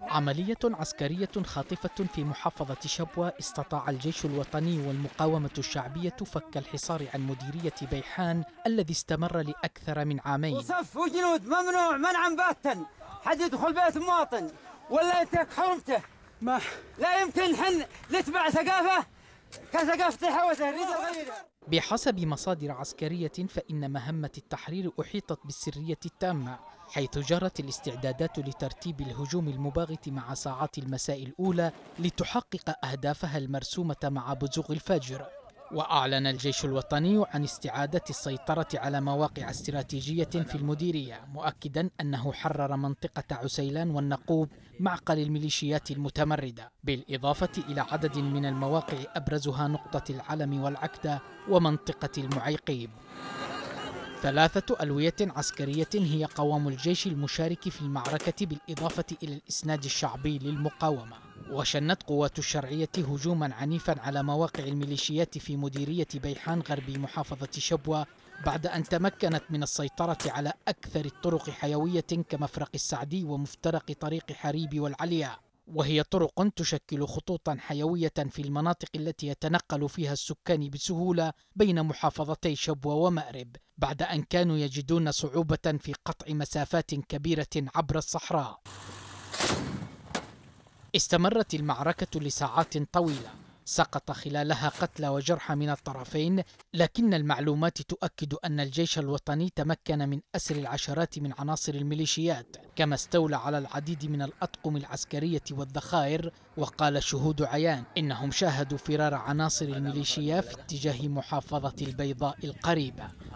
عملية عسكرية خاطفة في محافظة شبوة استطاع الجيش الوطني والمقاومة الشعبية فك الحصار عن مديرية بيحان الذي استمر لأكثر من عامين. وصف وجنود ممنوع منعا باتا، حد يدخل بيت مواطن ولا ينتهك حرمته. ما لا يمكن حن نتبع ثقافة كثقافة الحوثة نريد نغيرها. بحسب مصادر عسكرية فإن مهمة التحرير أحيطت بالسرية التامة، حيث جرت الاستعدادات لترتيب الهجوم المباغت مع ساعات المساء الأولى لتحقق أهدافها المرسومة مع بزوغ الفجر. وأعلن الجيش الوطني عن استعادة السيطرة على مواقع استراتيجية في المديرية، مؤكدا أنه حرر منطقة عسيلان والنقوب معقل الميليشيات المتمردة، بالإضافة إلى عدد من المواقع أبرزها نقطة العلم والعكدة ومنطقة المعيقيب. 3 ألوية عسكرية هي قوام الجيش المشارك في المعركة بالإضافة إلى الإسناد الشعبي للمقاومة. وشنت قوات الشرعية هجوما عنيفا على مواقع الميليشيات في مديرية بيحان غربي محافظة شبوة بعد أن تمكنت من السيطرة على أكثر الطرق حيوية كمفرق السعدي ومفترق طريق حريب والعلياء، وهي طرق تشكل خطوطا حيوية في المناطق التي يتنقل فيها السكان بسهولة بين محافظتي شبوة ومأرب، بعد أن كانوا يجدون صعوبة في قطع مسافات كبيرة عبر الصحراء. استمرت المعركة لساعات طويلة، سقط خلالها قتلى وجرحى من الطرفين، لكن المعلومات تؤكد أن الجيش الوطني تمكن من أسر العشرات من عناصر الميليشيات، كما استولى على العديد من الأطقم العسكرية والذخائر. وقال شهود عيان إنهم شاهدوا فرار عناصر الميليشيا في اتجاه محافظة البيضاء القريبة.